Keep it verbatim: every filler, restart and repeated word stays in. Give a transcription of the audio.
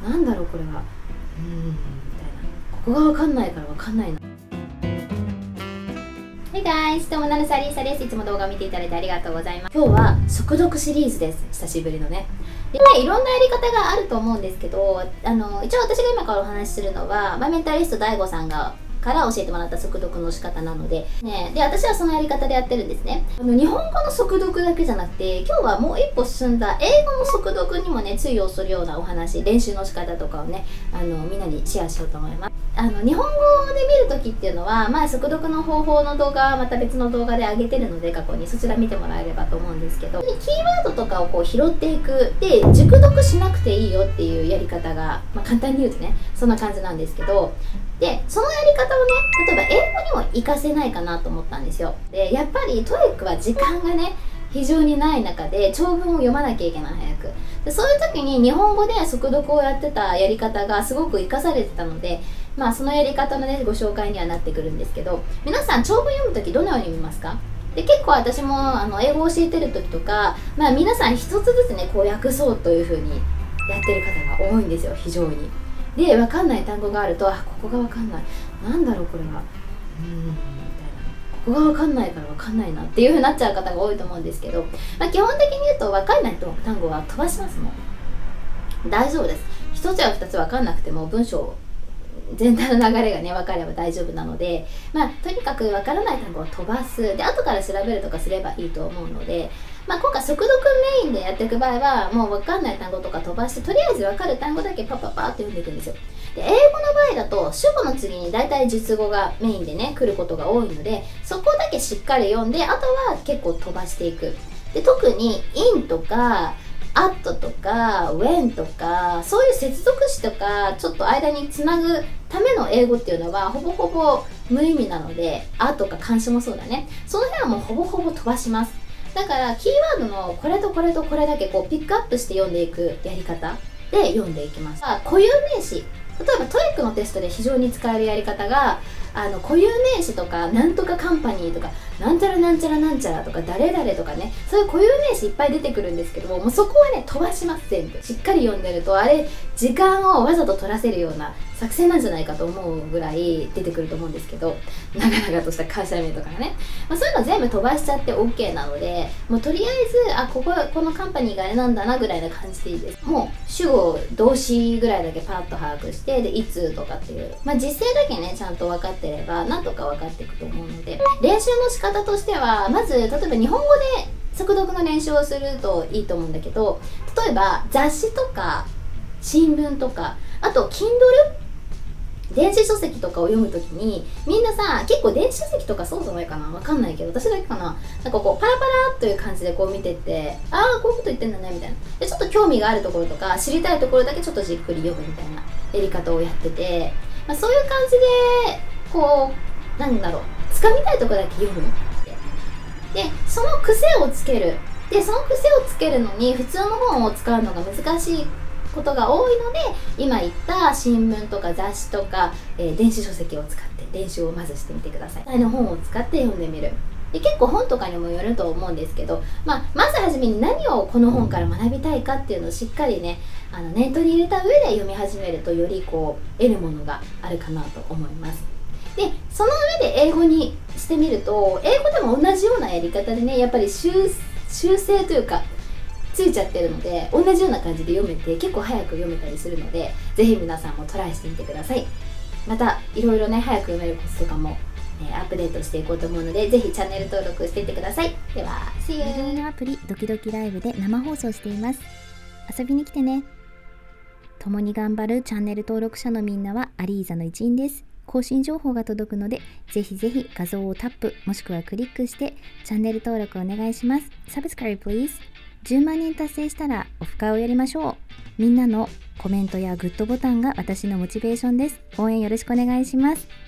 なんだろうこれは、うーんみたいな、ここが分かんないから分かんないな。Hey guys! どうもなるさりーさです。いつも動画を見ていただいてありがとうございます。今日は速読シリーズです。久しぶりのね。で、いろんなやり方があると思うんですけど、あの一応私が今からお話しするのは、まあ、メンタリスト ダイゴ さんがから教えてもらった速読の仕方なので、ね、で私はそのやり方でやってるんですね。あの日本語の速読だけじゃなくて、今日はもう一歩進んだ英語の速読にもね通用するようなお話、練習の仕方とかをね、あのみんなにシェアしようと思います。あの日本語で見るときっていうのは、まあ、速読の方法の動画はまた別の動画で上げてるので、過去にそちら見てもらえればと思うんですけど、キーワードとかをこう拾っていく、で熟読しなくていいよっていうやり方が、まあ、簡単に言うとねそんな感じなんですけど、でそのやり方をね例えば英語にも活かせないかなと思ったんですよ。でやっぱりトイックは時間がね非常にない中で長文を読まなきゃいけない、早く。でそういう時に日本語で速読をやってたやり方がすごく活かされてたので、まあそのやり方のねご紹介にはなってくるんですけど、皆さん長文読む時どのように読みますか？で結構私もあの英語を教えてる時とか、まあ、皆さん一つずつねこう訳そうというふうにやってる方が多いんですよ、非常に。で分かんない単語があると、あここが分かんない、なんだろうこれは、うーんみたいな、ここが分かんないから分かんないなっていうふうになっちゃう方が多いと思うんですけど、まあ、基本的に言うと分かんない単語は飛ばします。もん大丈夫です。一つや二つ分かんなくても文章全体の流れがね分かれば大丈夫なので、まあ、とにかく分からない単語は飛ばす、で後から調べるとかすればいいと思うので、まあ、今回速読メインでやっていく場合はもう分かんない単語とか飛ばして、とりあえず分かる単語だけパッパッパーって読んでいくんですよ。で英語の場合だと主語の次に大体述語がメインでね来ることが多いので、そこだけしっかり読んで、あとは結構飛ばしていく。で特に in とかat とか when とかそういう接続詞とかちょっと間につなぐための英語っていうのはほぼほぼ無意味なので、あとか漢詞もそうだね、その辺はもうほぼほぼ飛ばします。だからキーワードのこれとこれとこれだけこうピックアップして読んでいくやり方で読んでいきます。固有名詞、例えばトイックのテストで非常に使えるやり方が、あの固有名詞とかなんとかカンパニーとかなんちゃらなんちゃらなんちゃらとか誰々とかね、そういう固有名詞いっぱい出てくるんですけども、もうそこはね飛ばします。全部しっかり読んでると、あれ時間をわざと取らせるような作戦なんじゃないかと思うぐらい出てくると思うんですけど、長々とした会社名とかがね、まあ、そういうの全部飛ばしちゃって オーケー なので、もうとりあえずあこここのカンパニーがあれなんだなぐらいな感じでいいです。もう主語動詞ぐらいだけパッと把握して、でいつとかっていう、まあ、実勢だけねちゃんと分かってればなんとか分かっていくと思うので、練習の仕方としてはまず例えば日本語で速読の練習をするといいと思うんだけど、例えば雑誌とか新聞とか、あと Kindle 電子書籍とかを読むときに、みんなさ結構電子書籍とかそうじゃないかな、わかんないけど私だけかな、なんかこうパラパラという感じでこう見てって、ああこういうこと言ってんだねみたいな、でちょっと興味があるところとか知りたいところだけちょっとじっくり読むみたいなやり方をやってて、まあ、そういう感じでこうなんだろう、掴みたいところだけ読む。でその癖をつける、でその癖をつけるのに普通の本を使うのが難しいことが多いので、今言った新聞とか雑誌とか、えー、電子書籍を使って練習をまずしてみてください。実際の本を使って読んでみる。で結構本とかにもよると思うんですけど、まあ、まずはじめに何をこの本から学びたいかっていうのをしっかりねあの念頭に入れた上で読み始めると、よりこう得るものがあるかなと思います。でその上で英語にしてみると、英語でも同じようなやり方でねやっぱり修修正というかついちゃってるので、同じような感じで読めて結構早く読めたりするので、ぜひ皆さんもトライしてみてください。またいろいろね早く読めるコツとかも、えー、アップデートしていこうと思うので、ぜひチャンネル登録していってください。では See you。 無料のアプリドキドキライブで生放送しています。遊びに来てね。共に頑張るチャンネル登録者のみんなはアリーザの一員です。更新情報が届くので、ぜひぜひ画像をタップもしくはクリックしてチャンネル登録お願いします。Subscribe please。じゅうまん人達成したらオフ会をやりましょう。みんなのコメントやグッドボタンが私のモチベーションです。応援よろしくお願いします。